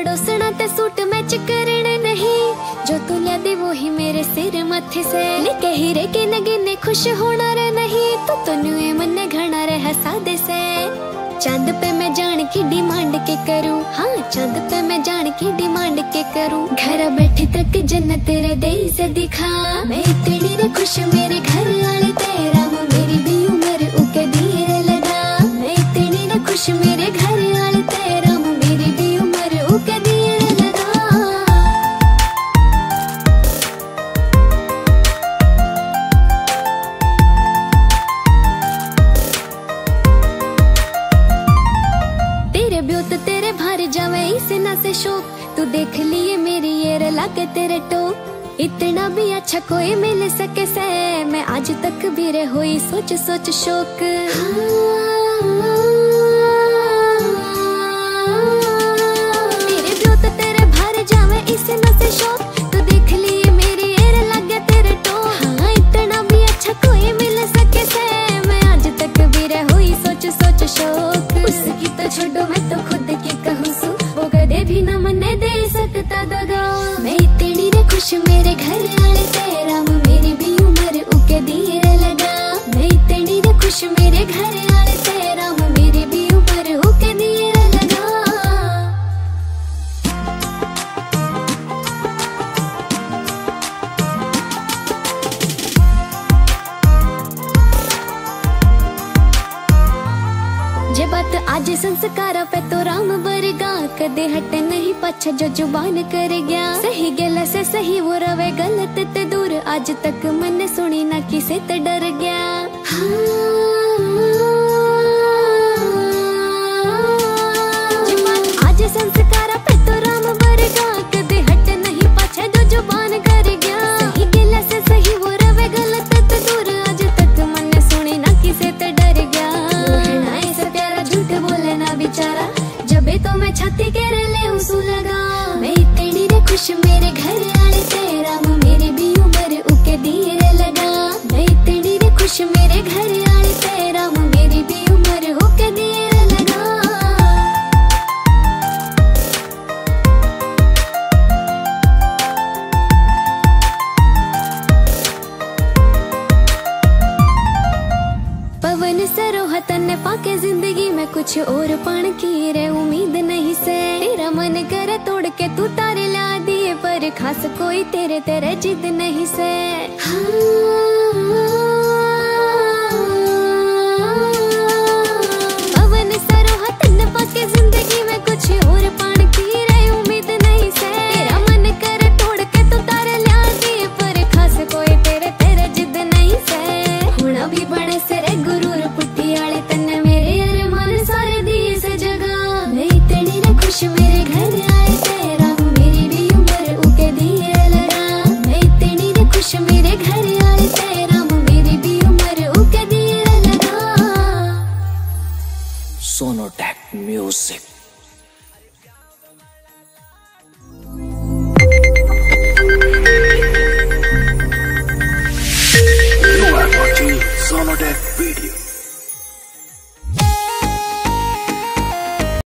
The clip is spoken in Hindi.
पड़ोसना ते सूट मैच करने नहीं, जो तू लिया दे वो ही मेरे सिर मथे से। लेके हीरे के नगीने खुश होना रे नहीं, तो नुए मन्ने घना रे हंसा दे से। चांद पे मैं जान की डिमांड के करूं, हाँ चांद पे मैं जान की डिमांड के करूं। घर बैठे तक जन्नत तेरे दे से दिखा, मैं इतनी रे खुश मेरे घर वाले तेरा मेरी भी उम्र उके धीरे लगा। मैं इतनी रे खुश मेरे घर वाले तेरा मेरी भी उम्र उके धीरे लगा। तेरे ब्योत तेरे भर जावे इस ना से शौक, तू देख लिए मेरी ये लागे तेरे टोक। इतना भी अच्छा कोई मिल सके से, मैं आज तक भी रे हुई सोच सोच शौक। तेरे ब्योत तेरे भर जावे इस ना से शौक, तू देख लिए मेरी ये लागे तेरे टोक। हाँ इतना भी अच्छा कोई मिल सके से, मैं आज तक भी रे हुई सोच सोच शौक। उसकी तो छोड़ो मैं तो खुद की कहूँ सु, वो कदे भी न मने दे सकता दगा। मैं इतनी रे खुश मेरे घर वाले तेरा मेरी भी उम्र उके धीरे लगा। मैं इतनी रे खुश मेरे घर वाले तेरा मेरी भी उम्र उके धीरे लगा। जे बात आज संस्कारा पे तो राम बरगा, कदे हटे नहीं पाछा जो जुबान कर गया। सही गला से सही वो रवे गलत ते दूर, आज तक मैंने सुनी ना किसे ते डर गया। जे बात आज संस्कारा पे तो राम बरगा, कदे हटे नहीं पाछा जो जुबान कर गया। सही गला से सही वो रवे गलत ते दूर, आज तक मैंने सुनी ना किसे ते डर गया। बोले ना बेचारा जबे तो मैं छाती के ले उसू लगा। मैं इतनी रे खुश मेरे घर वाले तेरा मेरी भी उम्र उके धीरे लगा। मैं इतनी रे खुश मेरे घर वाले तेरा मेरी भी उम्र उके धीरे लगा। पवन सरोह तन्ने पाके जिंदगी में कुछ और पान की रे उम्मीद नहीं से। तेरा मन करे तोड़ के तू तारे ला दिए, पर खास कोई तेरे तेरे जिद नहीं से। पवन सरोह तन्ने पाके जिंदगी में कुछ और पान की रे उम्मीद नहीं से। तेरा मन करे तोड़ के तू तारे ला दिए, पर खास कोई तेरे तेरे जिद नहीं से। हुणा भी बड़े से रे गुरूर पुट्टी आले तन्ने मेरे अरमान सारे दिए से जगा। मैं इतनी रे खुश मेरे घर आए तेरा मेरी भी उम्र उके धीरे लगा। मैं इतनी रे खुश मेरे घर आए तेरा मेरी भी उम्र उके धीरे लगा। Sonotek music.